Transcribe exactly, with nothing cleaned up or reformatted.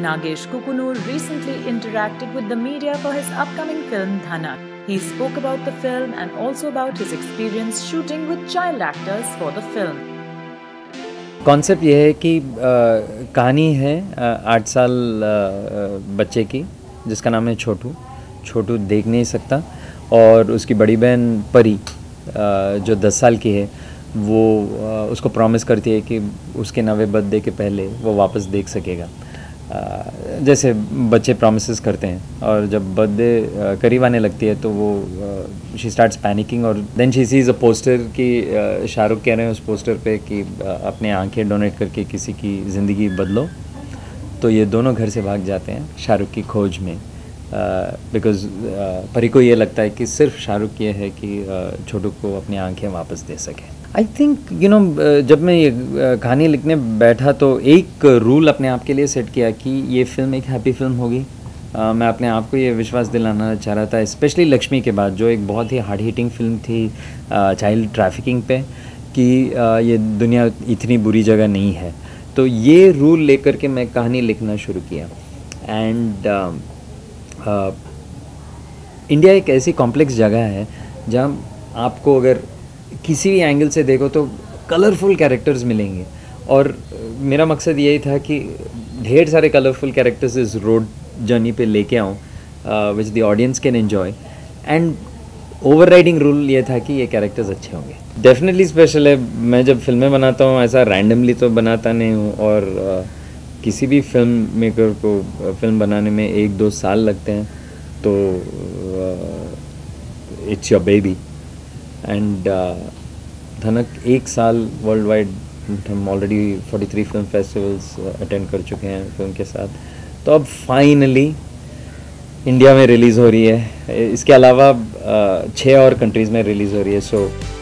Nagesh Kukunoor recently interacted with the media for his upcoming film Dhanak. He spoke about the film and also about his experience shooting with child actors for the film. Concept ये है कि कहानी है आठ साल आ, बच्चे की जिसका नाम है छोटू छोटू देख नहीं सकता और उसकी बड़ी बहन परी आ, जो दस साल की है वो आ, उसको प्रॉमिस करती है कि उसके नवे बर्थडे के पहले वो वापस देख सकेगा। आ, जैसे बच्चे प्रॉमिसेस करते हैं और जब बर्थडे करीब आने लगती है तो वो शी स्टार्ट्स पैनिकिंग और then she sees a poster कि शाहरुख कह रहे हैं उस पोस्टर पे कि अपने आंखें डोनेट करके किसी की ज़िंदगी बदलो। तो ये दोनों घर से भाग जाते हैं शाहरुख की खोज में, बिकॉज़ uh, परी को ये लगता है कि सिर्फ शाहरुख ये है कि uh, छोटू को अपनी आंखें वापस दे सके। आई थिंक यू नो जब मैं ये कहानी लिखने बैठा तो एक रूल अपने आप के लिए सेट किया कि ये फिल्म एक हैप्पी फिल्म होगी। uh, मैं अपने आप को ये विश्वास दिलाना चाह रहा था, स्पेशली लक्ष्मी के बाद जो एक बहुत ही हार्ड हिटिंग फिल्म थी चाइल्ड uh, ट्रैफिकिंग पे, कि uh, ये दुनिया इतनी बुरी जगह नहीं है। तो ये रूल लेकर के मैं कहानी लिखना शुरू किया। एंड इंडिया uh, एक ऐसी कॉम्प्लेक्स जगह है जहाँ आपको अगर किसी भी एंगल से देखो तो कलरफुल कैरेक्टर्स मिलेंगे और मेरा मकसद यही था कि ढेर सारे कलरफुल कैरेक्टर्स इस रोड जर्नी पे लेके आऊँ which the audience can enjoy. And overriding rule ये था कि ये कैरेक्टर्स अच्छे होंगे। डेफिनेटली स्पेशल है। मैं जब फिल्में बनाता हूँ ऐसा रैंडमली तो बनाता नहीं हूँ और uh, किसी भी फिल्म मेकर को फिल्म बनाने में एक दो साल लगते हैं तो it's your baby. And Dhanak एक साल वर्ल्ड वाइड हम ऑलरेडी तैंतालीस फिल्म फेस्टिवल्स अटेंड कर चुके हैं फिल्म के साथ। तो अब फाइनली इंडिया में रिलीज़ हो रही है, इसके अलावा छः और कंट्रीज़ में रिलीज़ हो रही है। सो